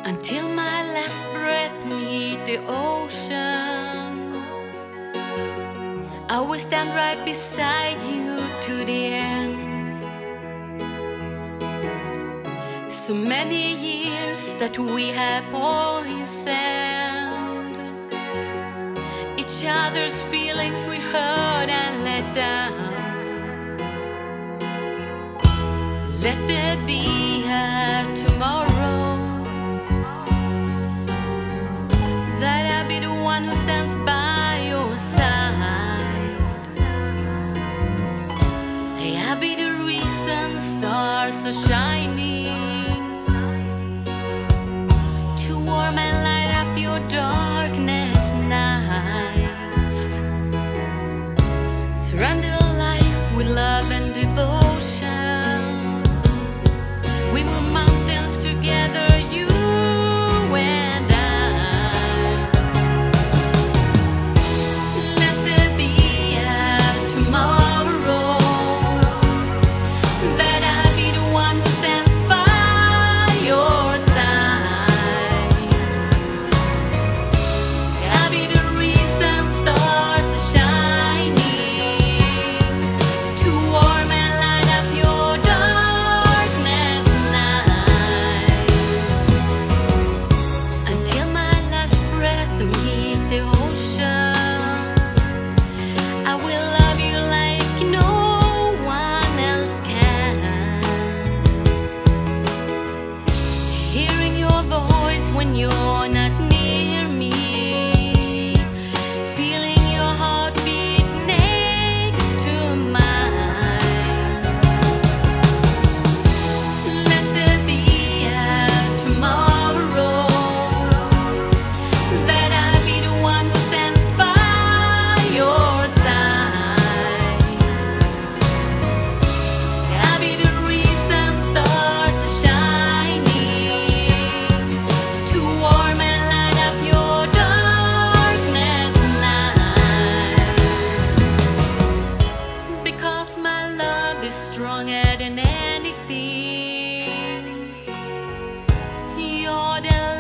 until my last breath meet the ocean. I will stand right beside you to the end. So many years that we have poisoned each other's feelings, we hurt and let down. Let there be a tomorrow, that I'll be the one who stands by your side. Hey, I'll be the reason stars are shining, to warm and light up your darkness nights. Surrender life with love and devotion. We move mountains together, you and I. Let there be a tomorrow, that I'll be the one who stands by your side. I'll be the reason stars are shining, to warm and light up your darkness night. Until my last breath meet the ocean, I will love you like no one else can. Hearing your voice when you're not near me, feeling your heartbeat next to mine. Let there be a tomorrow, that I'll be the one who stands by your side. I'll be the reason stars are shining, to warm and light up your darkness night. Because my love is stronger than anything. You're the